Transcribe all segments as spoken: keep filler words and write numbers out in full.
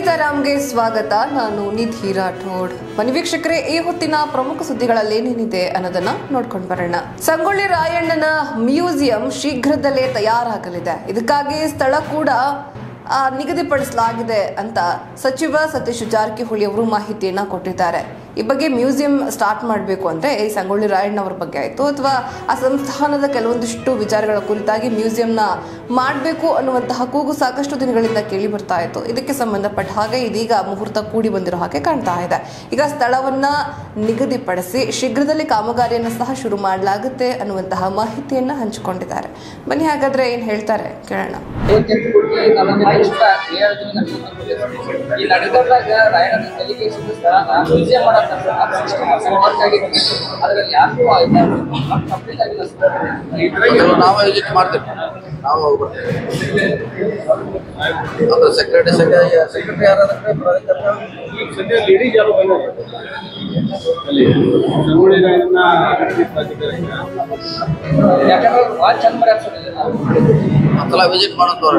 ಸೀತಾರಾಮ್ಗೆ ಸ್ವಾಗತ. ನಾನು ನಿಧಿ ರಾಠೋಡ್. ಬನ್ನಿ ವೀಕ್ಷಕರೇ, ಈ ಹೊತ್ತಿನ ಪ್ರಮುಖ ಸುದ್ದಿಗಳಲ್ಲಿ ಏನೇನಿದೆ ಅನ್ನೋದನ್ನ ನೋಡ್ಕೊಂಡು ಬರೋಣ. ಸಂಗೊಳ್ಳಿ ರಾಯಣ್ಣನ ಮ್ಯೂಸಿಯಂ ಶೀಘ್ರದಲ್ಲೇ ತಯಾರಾಗಲಿದೆ. ಇದಕ್ಕಾಗಿ ಸ್ಥಳ ಕೂಡ ನಿಗದಿಪಡಿಸಲಾಗಿದೆ ಅಂತ ಸಚಿವ ಸತೀಶ್ ಜಾರಕಿಹೊಳಿ ಅವರು ಮಾಹಿತಿಯನ್ನ ಕೊಟ್ಟಿದ್ದಾರೆ. ಈ ಬಗ್ಗೆ ಮ್ಯೂಸಿಯಂ ಸ್ಟಾರ್ಟ್ ಮಾಡಬೇಕು ಅಂದ್ರೆ ಈ ಸಂಗೊಳ್ಳಿ ರಾಯಣ್ಣ ಅವರ ಬಗ್ಗೆ ಆಯಿತು ಅಥವಾ ಆ ಸಂಸ್ಥಾನದ ಕೆಲವೊಂದಿಷ್ಟು ವಿಚಾರಗಳ ಕುರಿತಾಗಿ ಮ್ಯೂಸಿಯಂನ ಮಾಡಬೇಕು ಅನ್ನುವಂತಹ ಕೂಗು ಸಾಕಷ್ಟು ದಿನಗಳಿಂದ ಕೇಳಿ ಬರ್ತಾ ಇತ್ತು. ಇದಕ್ಕೆ ಸಂಬಂಧಪಟ್ಟ ಹಾಗೆ ಇದೀಗ ಮುಹೂರ್ತ ಕೂಡಿ ಬಂದಿರೋ ಹಾಗೆ ಕಾಣ್ತಾ ಇದೆ. ಈಗ ಸ್ಥಳವನ್ನ ನಿಗದಿಪಡಿಸಿ ಶೀಘ್ರದಲ್ಲಿ ಕಾಮಗಾರಿಯನ್ನು ಸಹ ಶುರು ಮಾಡಲಾಗುತ್ತೆ ಅನ್ನುವಂತಹ ಮಾಹಿತಿಯನ್ನ ಹಂಚಿಕೊಂಡಿದ್ದಾರೆ. ಬನ್ನಿ ಹಾಗಾದ್ರೆ ಏನ್ ಹೇಳ್ತಾರೆ ಕೇಳೋಣ. ನಾವು ವಿಸಿಟ್ ಮಾಡ್ತೇವೆ. ನಾವು ಅಂದ್ರೆ ಸೆಕ್ರೆಟರಿ ಸೆಕ್ರೆಟರಿ ಯಾರಾದ್ರೆ ಲೇಡೀಸ್ ಯಾರು ಒಂದ್ಸಲ ವಿಸಿಟ್ ಮಾಡೋದು.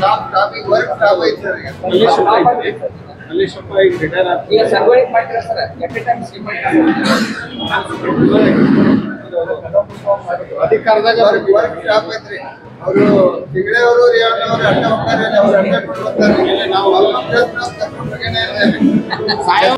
ಅಧಿಕಾರದಾಗ ವರ್ಕ್ ಸ್ಟಾಪ್ ಐತ್ರಿ. ಅವರು ತಿಂಗಳವರು ರೇವಣ್ಣವರು ಅಡ್ಡ ಹೋಗ್ತಾರೆ, ಅವ್ರು ಅಡ್ಡ ಕೊಟ್ಟು ಹೋಗ್ತಾರೆ. ನಾವು